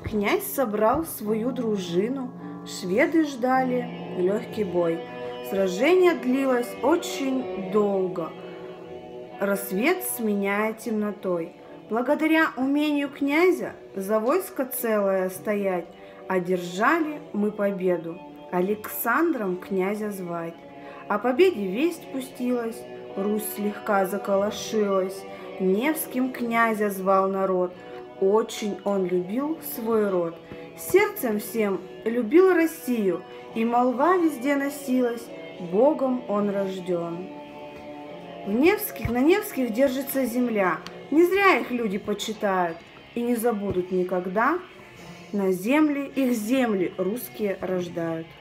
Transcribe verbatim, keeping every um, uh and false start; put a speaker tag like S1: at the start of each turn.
S1: Князь собрал свою дружину, шведы ждали легкий бой. Сражение длилось очень долго, рассвет сменяя темнотой. Благодаря умению князя за войско целое стоять, одержали мы победу, Александром князя звать. О победе весть пустилась, Русь слегка заколошилась, Невским князя звал народ, очень он любил свой род. Сердцем всем любил Россию, и молва везде носилась, Богом он рожден. В Невских, на Невских держится земля, не зря их люди почитают и не забудут никогда. На земли их земли русские рождают.